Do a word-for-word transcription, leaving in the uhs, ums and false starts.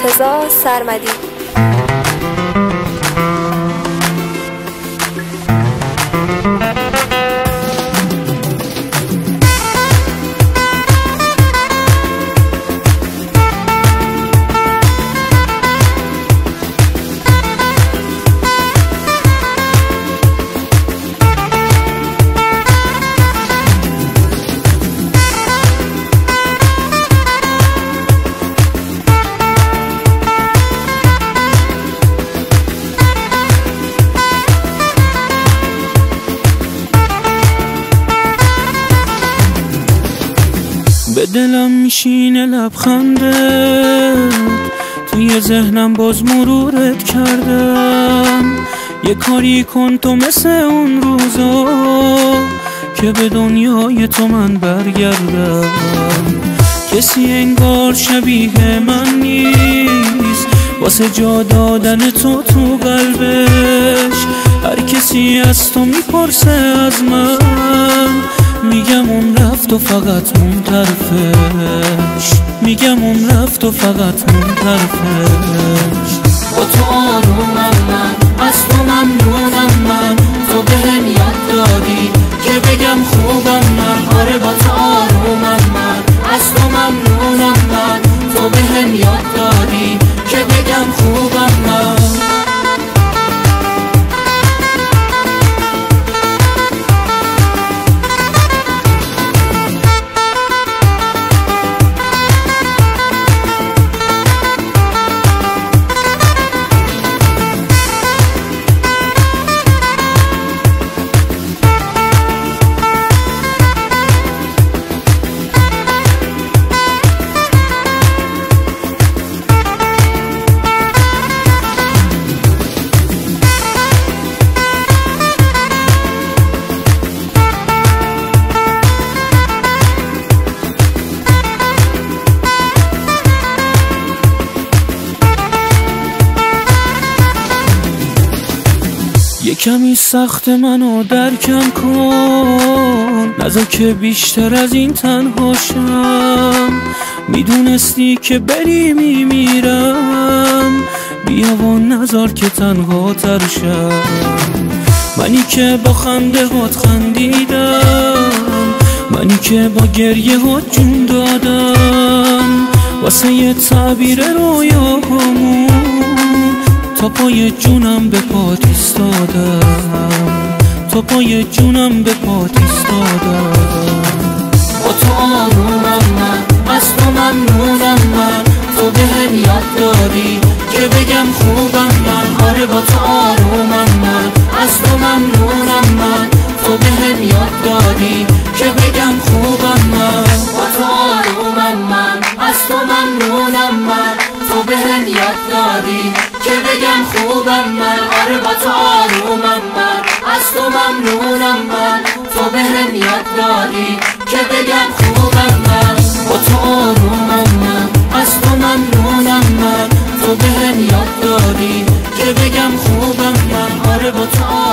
مرتضی سرمدی. به دلم میشینه لبخندت، توی ذهنم باز مرورت کردم. یه کاری کن تو مثل اون روزا که به دنیای تو من برگردم. کسی انگار شبیه من نیست واسه جا دادن تو تو قلبش. هر کسی از تو میپرسه از من، میگم اون رفت و فقط اون طرفش. میگم اون رفت و فقط اون طرفش. با تو آرومم من، از تو ممنونم من. تو بهم یاد دادی که بگم خوبم من. آره با تو آرومم من، از تو ممنونم من. تو بهم یاد دادی که بگم خوبم من. یه کمی سخت منو درکم کن، نذار که بیشتر از این تنهاشم. میدونستی که بری میمیرم، بیا و نذار که تنها ترشم. منی که با خنده هات خندیدم، منی که با گریه هات جون دادم. واسه یه تعبیر رویاهامون تا پای جونم به پات ایستادم. تا پای جونم به پات ایستادم. با تو آرومم من، از تو ممنونم من. تو بهم یاد دادی که بگم خوبم من. آره با تو آرومم من، از تو ممنونم من. تو بهم یاد دادی که بگم خوبم من. با تو آرومم من، از تو ممنونم من. تو بهم یاد دادی که بگم خوبم من. آره با تو آرومم من، از تو ممنونم من. تو بهم یاد دادی که بگم خوبم من. با تو آرومم من، از تو ممنونم من. تو بهم یاد دادی که بگم خوبم من. آره با تو